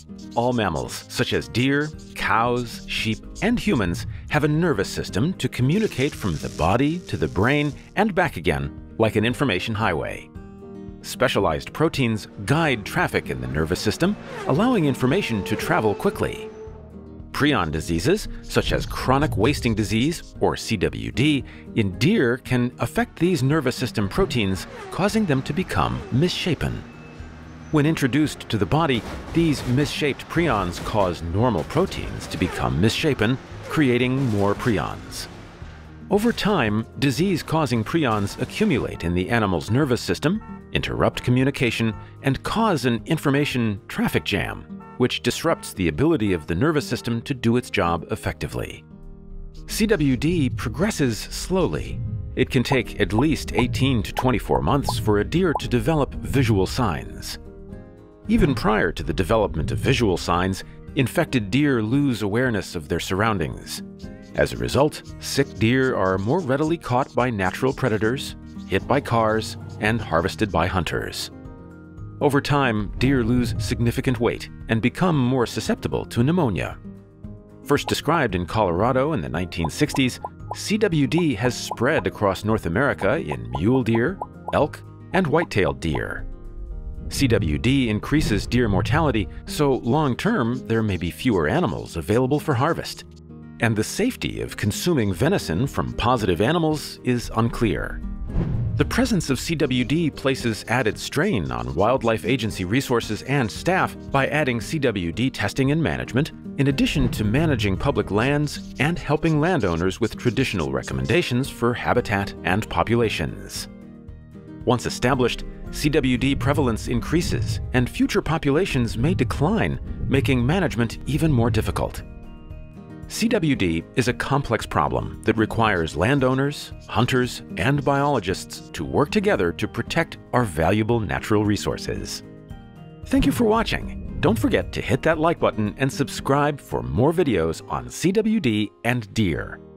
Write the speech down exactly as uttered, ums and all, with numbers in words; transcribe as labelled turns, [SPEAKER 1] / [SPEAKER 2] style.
[SPEAKER 1] All mammals, such as deer, cows, sheep, and humans, have a nervous system to communicate from the body to the brain and back again, like an information highway. Specialized proteins guide traffic in the nervous system, allowing information to travel quickly. Prion diseases, such as chronic wasting disease, or C W D, in deer can affect these nervous system proteins, causing them to become misshapen. When introduced to the body, these misshaped prions cause normal proteins to become misshapen, creating more prions. Over time, disease-causing prions accumulate in the animal's nervous system, interrupt communication, and cause an information traffic jam, which disrupts the ability of the nervous system to do its job effectively. C W D progresses slowly. It can take at least eighteen to twenty-four months for a deer to develop visual signs. Even prior to the development of visual signs, infected deer lose awareness of their surroundings. As a result, sick deer are more readily caught by natural predators, hit by cars, and harvested by hunters. Over time, deer lose significant weight and become more susceptible to pneumonia. First described in Colorado in the nineteen sixties, C W D has spread across North America in mule deer, elk, and white-tailed deer. C W D increases deer mortality, so long-term there may be fewer animals available for harvest. And the safety of consuming venison from positive animals is unclear. The presence of C W D places added strain on wildlife agency resources and staff by adding C W D testing and management, in addition to managing public lands and helping landowners with traditional recommendations for habitat and populations. Once established, C W D prevalence increases and future populations may decline, making management even more difficult. C W D is a complex problem that requires landowners, hunters, and biologists to work together to protect our valuable natural resources. Thank you for watching. Don't forget to hit that like button and subscribe for more videos on C W D and deer.